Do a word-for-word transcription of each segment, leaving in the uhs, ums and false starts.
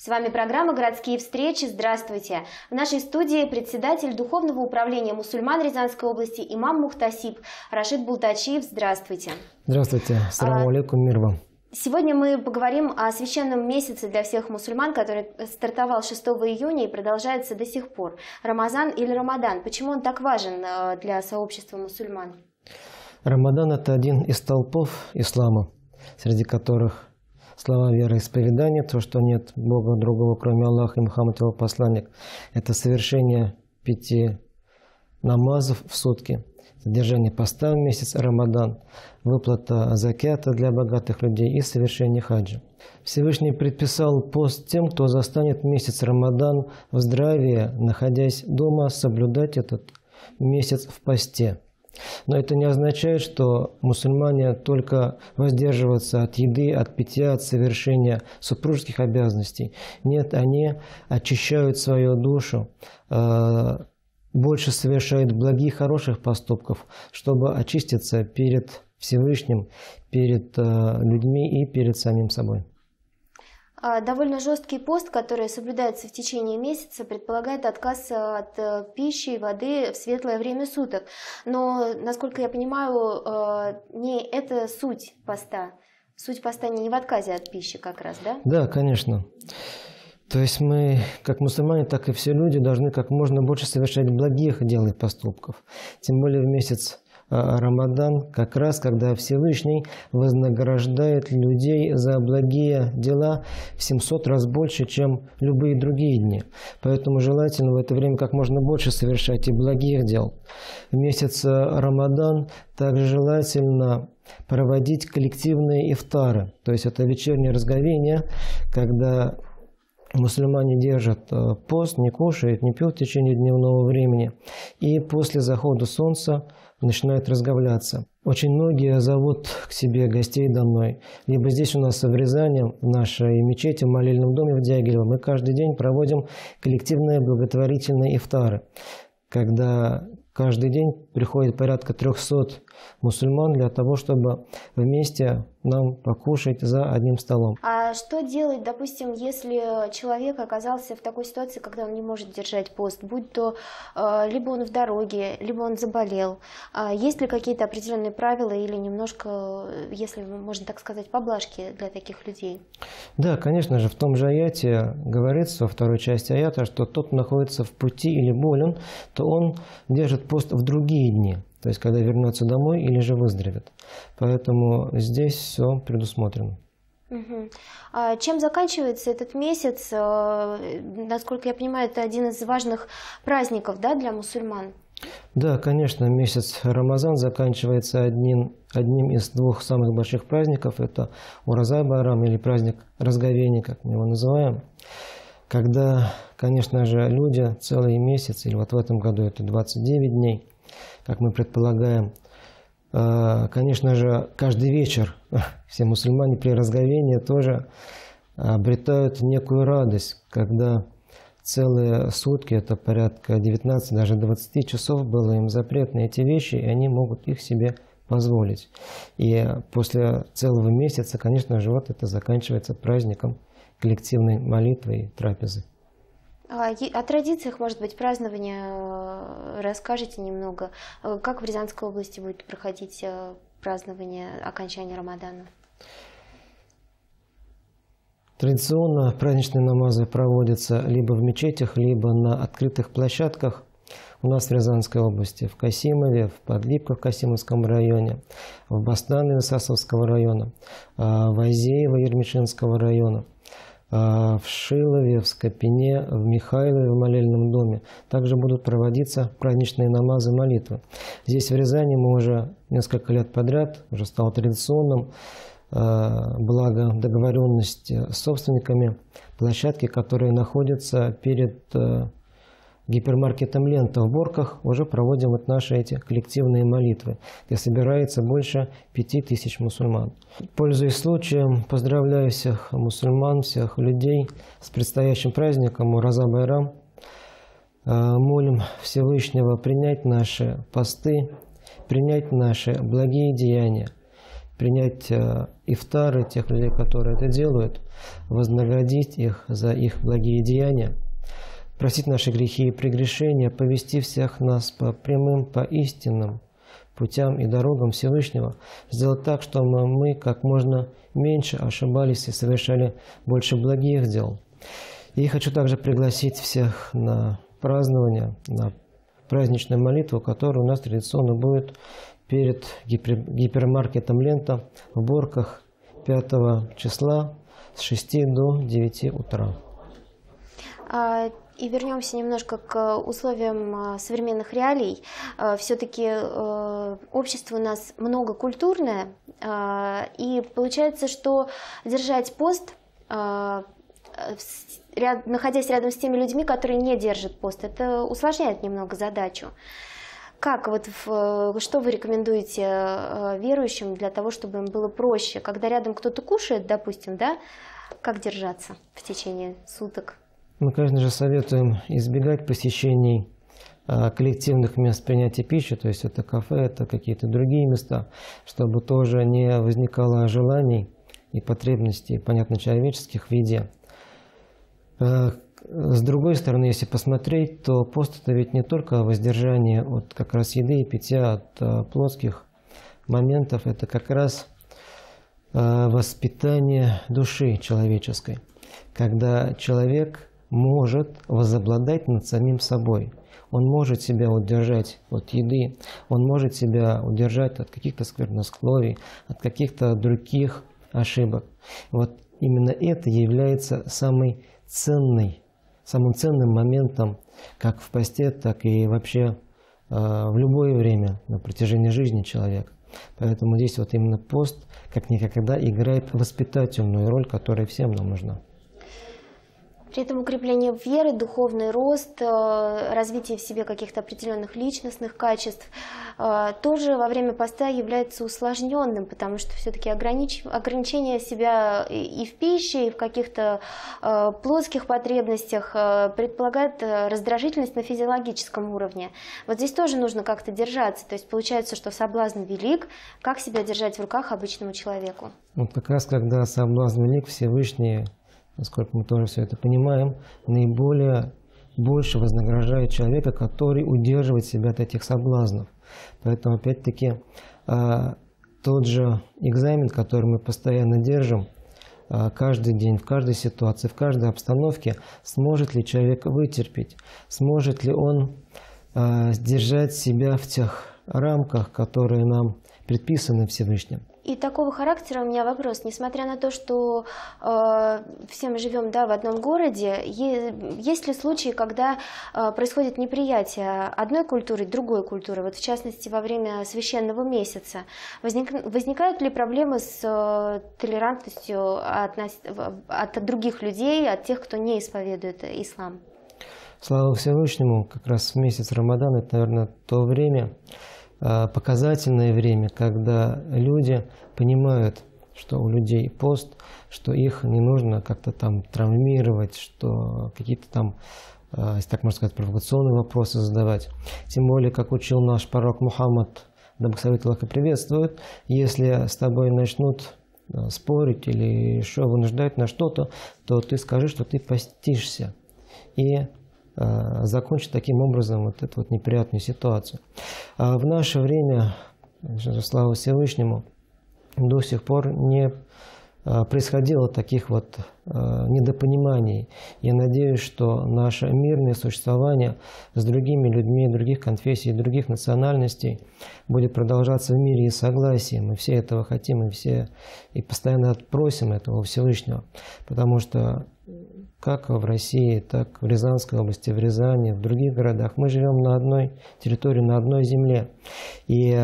С вами программа «Городские встречи». Здравствуйте! В нашей студии председатель Духовного управления мусульман Рязанской области имам Мухтасиб Рашид Бултачиев. Здравствуйте! Здравствуйте! Ассаламу алейкум, мир вам! Сегодня мы поговорим о священном месяце для всех мусульман, который стартовал шестого июня и продолжается до сих пор. Рамазан или Рамадан? Почему он так важен для сообщества мусульман? Рамадан – это один из столпов ислама, среди которых слова вероисповедания, то, что нет Бога другого, кроме Аллаха, и Мухаммад его посланник. Это совершение пяти намазов в сутки, содержание поста в месяц Рамадан, выплата закята для богатых людей и совершение хаджа. Всевышний предписал пост тем, кто застанет месяц Рамадан в здравии, находясь дома, соблюдать этот месяц в посте. Но это не означает, что мусульмане только воздерживаются от еды, от питья, от совершения супружеских обязанностей. Нет, они очищают свою душу, больше совершают благих, хороших поступков, чтобы очиститься перед Всевышним, перед людьми и перед самим собой. Довольно жесткий пост, который соблюдается в течение месяца, предполагает отказ от пищи и воды в светлое время суток. Но, насколько я понимаю, не это суть поста. Суть поста не в отказе от пищи как раз, да? Да, конечно. То есть мы, как мусульмане, так и все люди, должны как можно больше совершать благих дел и поступков. Тем более в месяц Рамадан, как раз когда Всевышний вознаграждает людей за благие дела в семьсот раз больше, чем любые другие дни. Поэтому желательно в это время как можно больше совершать и благих дел. В месяц Рамадан также желательно проводить коллективные ифтары, то есть это вечернее разговение, когда мусульмане держат пост, не кушают, не пьют в течение дневного времени, и после захода солнца начинают разговляться. Очень многие зовут к себе гостей домой. Либо здесь у нас в Рязани, в нашей мечети, в молельном доме в Дягилево, мы каждый день проводим коллективные благотворительные ифтары, когда каждый день приходит порядка трёхсот мусульман для того, чтобы вместе нам покушать за одним столом. А что делать, допустим, если человек оказался в такой ситуации, когда он не может держать пост, будь то э, либо он в дороге, либо он заболел? А есть ли какие-то определенные правила или немножко, если можно так сказать, поблажки для таких людей? Да, конечно же, в том же аяте говорится, во второй части аята, что тот, кто находится в пути или болен, то он держит пост в другие дни. То есть, когда вернется домой или же выздоровеет. Поэтому здесь все предусмотрено. Угу. А чем заканчивается этот месяц? Насколько я понимаю, это один из важных праздников, да, для мусульман? Да, конечно, месяц Рамазан заканчивается одним, одним из двух самых больших праздников. Это Ураза-Байрам или праздник разговения, как мы его называем. Когда, конечно же, люди целый месяц, или вот в этом году это двадцать девять дней, как мы предполагаем, конечно же, каждый вечер все мусульмане при разговении тоже обретают некую радость, когда целые сутки, это порядка девятнадцати, даже двадцати часов, было им запрет на эти вещи, и они могут их себе позволить. И после целого месяца, конечно же, вот это заканчивается праздником коллективной молитвы и трапезы. О традициях, может быть, празднования расскажите немного. Как в Рязанской области будет проходить празднование окончания Рамадана? Традиционно праздничные намазы проводятся либо в мечетях, либо на открытых площадках. У нас в Рязанской области, в Касимове, в Подлипках в Касимовском районе, в Бастанове Сасовского района, в Азеево Ермешинского района, в Шилове, в Скопине, в Михайлове, в молельном доме также будут проводиться праздничные намазы, молитвы. Здесь в Рязани мы уже несколько лет подряд, уже стало традиционным, благо договоренности с собственниками площадки, которые находятся перед гипермаркетом «Лента» в Борках, уже проводим вот наши эти коллективные молитвы, где собирается больше пяти тысяч мусульман. Пользуясь случаем, поздравляю всех мусульман, всех людей с предстоящим праздником Ураза-Байрам. Молим Всевышнего принять наши посты, принять наши благие деяния, принять ифтары тех людей, которые это делают, вознаградить их за их благие деяния, простить наши грехи и прегрешения, повести всех нас по прямым, по истинным путям и дорогам Всевышнего, сделать так, чтобы мы как можно меньше ошибались и совершали больше благих дел. И хочу также пригласить всех на празднование, на праздничную молитву, которая у нас традиционно будет перед гипер, гипермаркетом «Лента» в Борках пятого числа с шести до девяти утра. И вернемся немножко к условиям современных реалий. Все-таки общество у нас многокультурное, и получается, что держать пост, находясь рядом с теми людьми, которые не держат пост, это усложняет немного задачу. Как, вот, что вы рекомендуете верующим для того, чтобы им было проще, когда рядом кто-то кушает, допустим, да, как держаться в течение суток? Мы, конечно же, советуем избегать посещений а, коллективных мест принятия пищи, то есть это кафе, это какие-то другие места, чтобы тоже не возникало желаний и потребностей, понятно, человеческих в еде. А, с другой стороны, если посмотреть, то пост это ведь не только воздержание от как раз еды и питья, от а, плотских моментов, это как раз а, воспитание души человеческой, когда человек может возобладать над самим собой. Он может себя удержать от еды, он может себя удержать от каких-то сквернословий, от каких-то других ошибок. Вот именно это является самой ценной, самым ценным моментом как в посте, так и вообще э, в любое время на протяжении жизни человека. Поэтому здесь вот именно пост как никогда играет воспитательную роль, которая всем нам нужна. При этом укрепление веры, духовный рост, развитие в себе каких-то определенных личностных качеств тоже во время поста является усложненным, потому что все-таки огранич... ограничение себя и в пище, и в каких-то плотских потребностях предполагает раздражительность на физиологическом уровне. Вот здесь тоже нужно как-то держаться, то есть получается, что соблазн велик, как себя держать в руках обычному человеку? Вот как раз когда соблазн велик, Всевышний, насколько мы тоже все это понимаем, наиболее больше вознаграждает человека, который удерживает себя от этих соблазнов. Поэтому, опять-таки, тот же экзамен, который мы постоянно держим, каждый день, в каждой ситуации, в каждой обстановке, сможет ли человек вытерпеть, сможет ли он сдержать себя в тех рамках, которые нам предписаны Всевышним. И такого характера у меня вопрос. Несмотря на то, что э, все мы живем, да, в одном городе, е есть ли случаи, когда э, происходит неприятие одной культуры, другой культуры? Вот в частности, во время священного месяца. Возник возникают ли проблемы с э, толерантностью от, от других людей, от тех, кто не исповедует ислам? Слава Всевышнему, как раз в месяц Рамадан, это, наверное, то время, показательное время, когда люди понимают, что у людей пост, что их не нужно как-то там травмировать, что какие-то там, если так можно сказать, провокационные вопросы задавать. Тем более, как учил наш пророк Мухаммад, да благословит Аллах и приветствует, если с тобой начнут спорить или еще вынуждать на что-то, то ты скажи, что ты постишься. И закончить таким образом вот эту вот неприятную ситуацию. А в наше время, слава Всевышнему, до сих пор не происходило таких вот недопониманий. Я надеюсь, что наше мирное существование с другими людьми других конфессий, других национальностей будет продолжаться в мире и согласии. Мы все этого хотим и все и постоянно просим этого у Всевышнего, потому что как в России, так в Рязанской области, в Рязани, в других городах. Мы живем на одной территории, на одной земле. И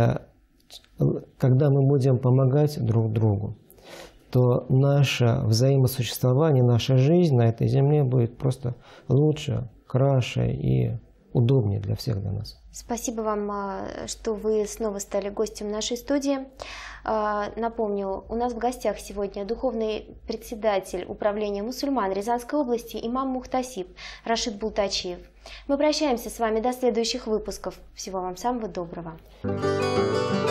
когда мы будем помогать друг другу, то наше взаимосуществование, наша жизнь на этой земле будет просто лучше, краше и удобнее для всех для нас. Спасибо вам, что вы снова стали гостем нашей студии. Напомню, у нас в гостях сегодня духовный председатель управления мусульман Рязанской области имам Мухтасиб Рашид Бултачиев. Мы прощаемся с вами до следующих выпусков. Всего вам самого доброго.